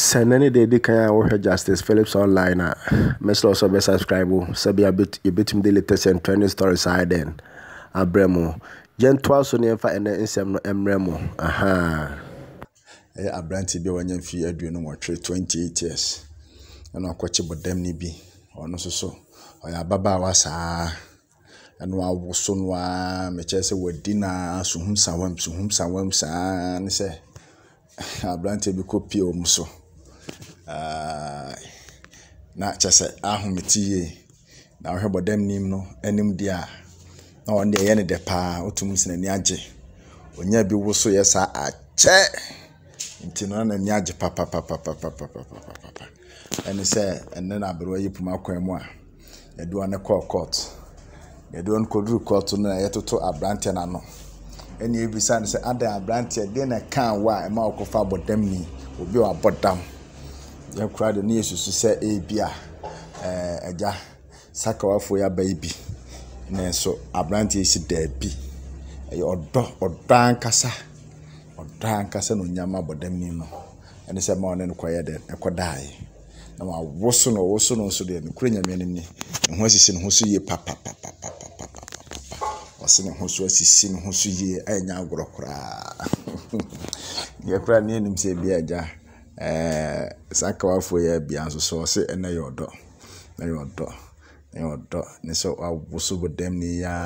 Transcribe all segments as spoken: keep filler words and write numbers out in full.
Send any day they can work Justice Phillips online. Must also be subscribe. So be a bit you bit him the latest and trending stories side then. Abremo. Gen twelve so near and then some Emremo. Aha. Eh abranti bi wanyan fi aduonu mo three twenty-eight years. Na akwache bodam ni bi. Ono so so. Oya baba wa saa. Eno awoso no a meche se wadina suhum sawam suhum sawam saa ne se abranti bi kopi o muso. Ah na chese ahometiye na ohwe bodam nim no anim dia na on de ye ne de pa otum sinani age onya bi woso yesa ache nti no na ni age papa papa papa papa papa ene se ene na abro yipuma kwan mu a edu an call court edu on kodru court no yetoto abrante na no ene ebisa ne se ada abrante de na kan wa e ma okofa bodam ni obi wa bodam ya crowd ni yesusu se e bia eh eja sakawafo ya baby na so abrante isi da bi e odo odan kasa odan kasa no nyama bodam ni no ene se ma one no koye de ekodai na wa woso no woso no so de no kura nyame ni ho asisi no ho so ye papa papa papa papa wase no ho so asisi no ho so ye anya agoro kura ye kura ni enim se bia eja eh sakawafo ya bia so so se ene yodo na yodo na yodo ne so awoso bodam ni ya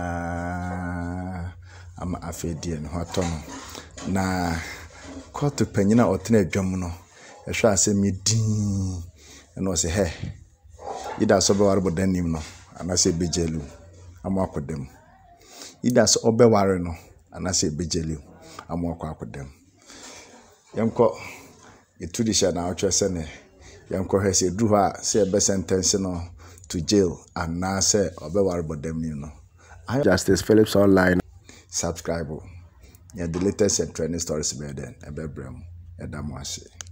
ama afedie no hatono na koto panyina otena adwam no ehwa asem din eno se he ida so be ware bodam nim no anase bejelu ama akodam ida so obe ware no anase bejelu ama akodam yanko etudisha na otwe se ne yanko hese dru ha se be sentence no to jail and say obe ware bodam nim no Justice Phillips online. Subscribe. Yeah, the latest and trending stories be then. Ebe brem. Edamwase.